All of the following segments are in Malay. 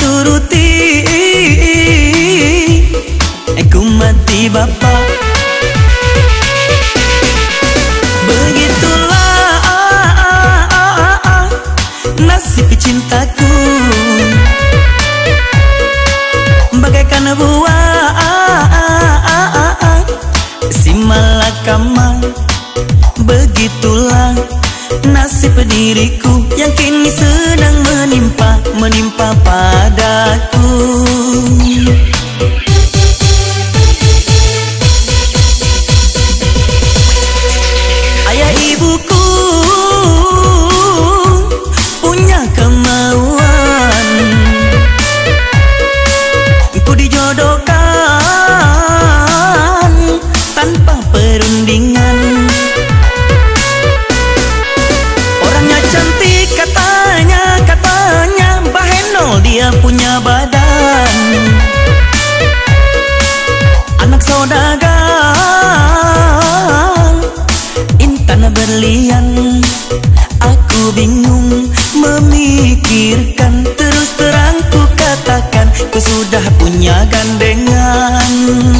dituruti, ku mati bapa. Begitulah nasib cintaku, bagaikan buah si malakama. Begitulah nasib diriku yang kini sedang menimpa padaku. Ayah ibuku punya kemauan, ku dijodohkan tanpa perundingan. Orangnya cantik katanya, Bahenol dia punya badan. Anak saudagar, intan berlian. Aku bingung memikirkan, terus terang ku katakan, ku sudah punya gandengan.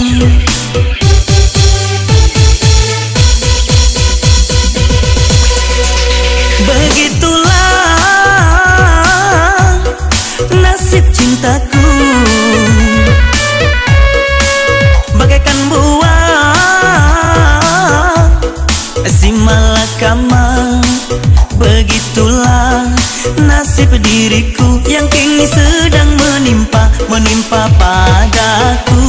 Begitulah nasib cintaku, bagaikan buah si malakama. Begitulah nasib diriku yang kini sedang menimpa padaku.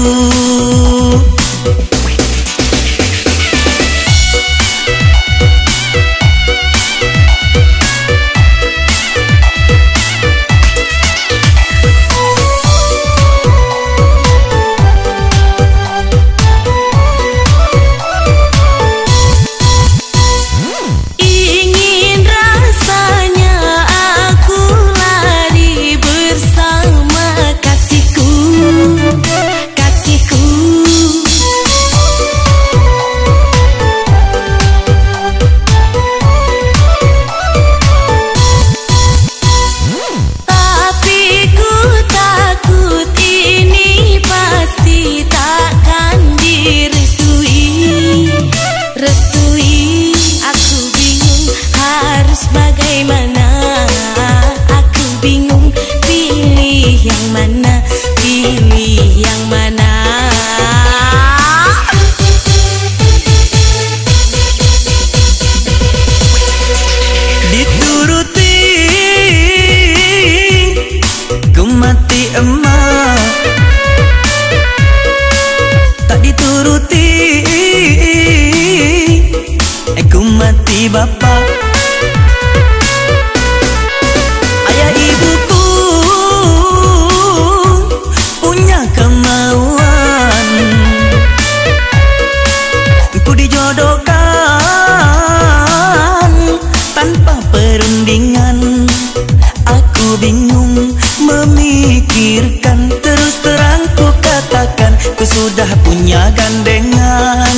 Bapa, ayah ibuku punya kemauan, ku dijodohkan tanpa perundingan. Aku bingung memikirkan, terus terang ku katakan, ku sudah punya gandengan.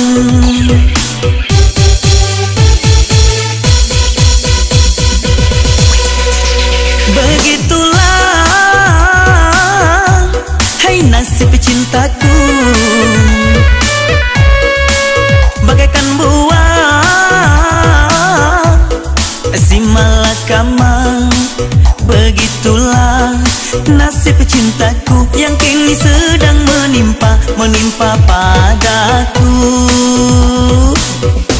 Begitulah hai nasib cintaku, bagaikan buah si malakama. Begitulah nasib cintaku yang kini sedang menimpa padaku.